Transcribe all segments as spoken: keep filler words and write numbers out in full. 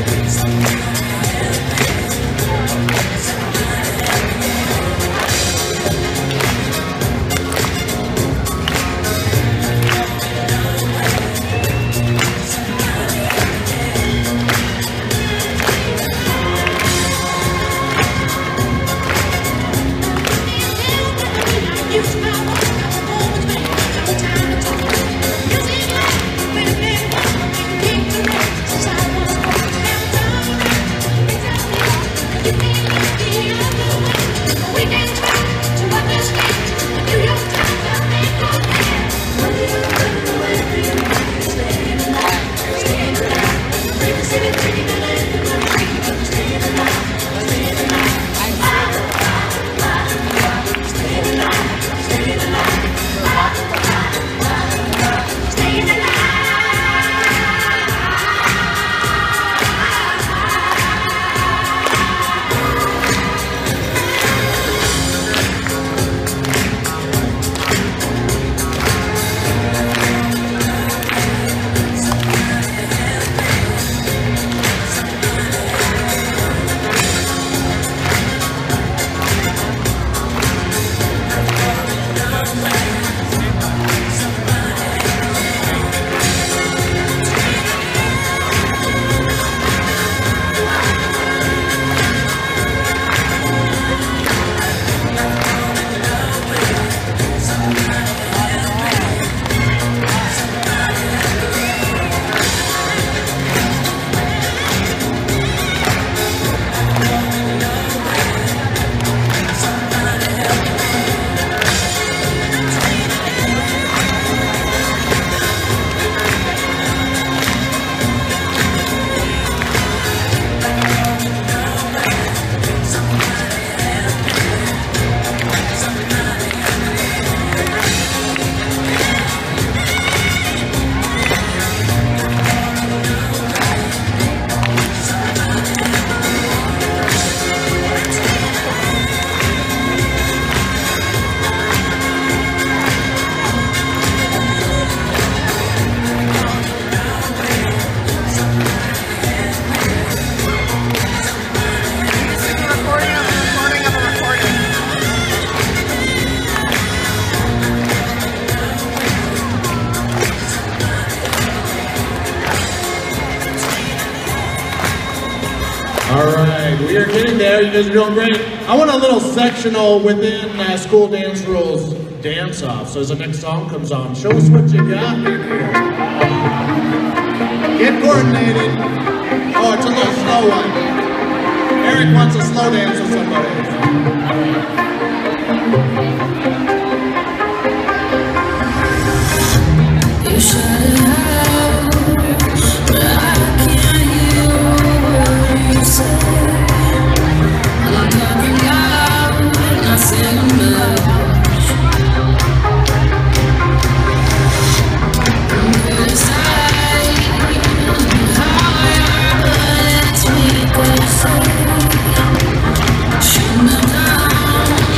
We are getting there. You guys are doing great. I want a little sectional within uh, school dance rules dance off. So as the next song comes on, show us what you got in here. Get coordinated. Oh, it's a little slow one. Eric wants a slow dance with somebody. You shut it out, but I can't hear what you say. I'm talking loud, not saying much. I'm criticized, how I are, but it's weak to say. Shoot me down.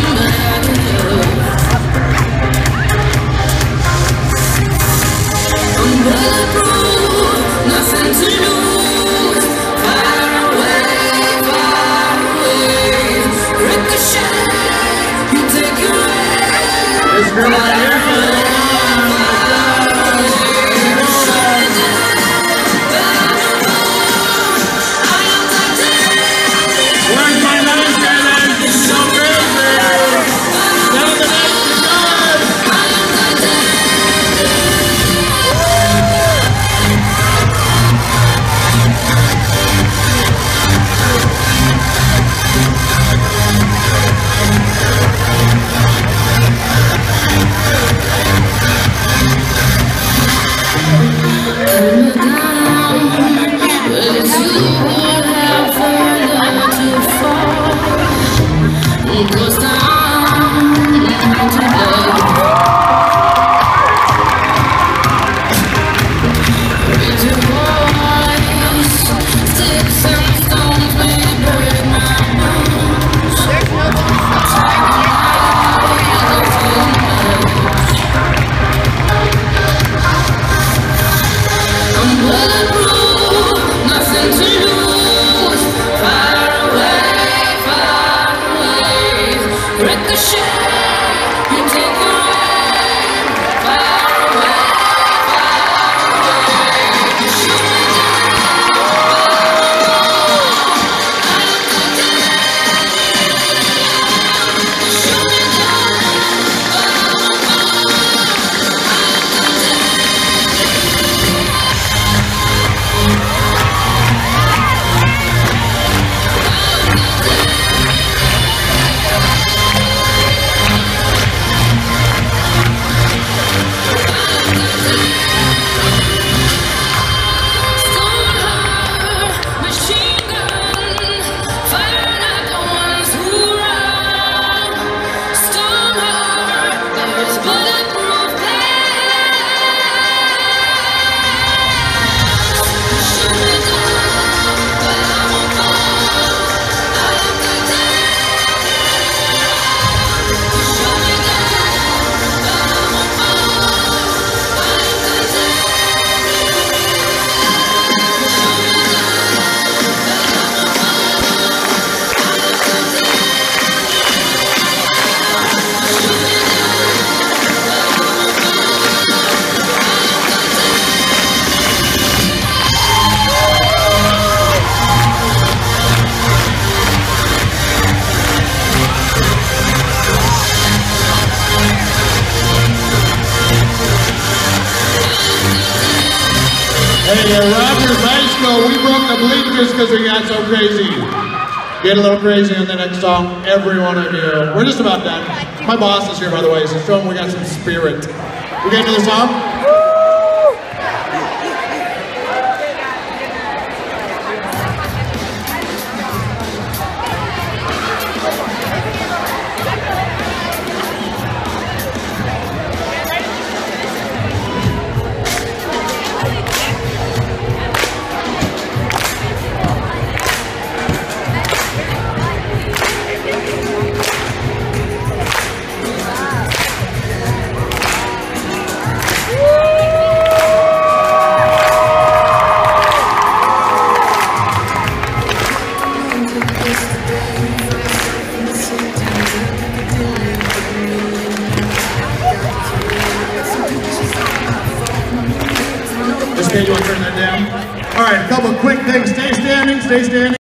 Rutgers High School, we broke the bleachers because we got so crazy. Get a little crazy on the next song, every one of you. We're just about done. My boss is here, by the way, so show him we got some spirit. We get into the song? You want to turn that down? All right, a couple quick things. Stay standing, stay standing.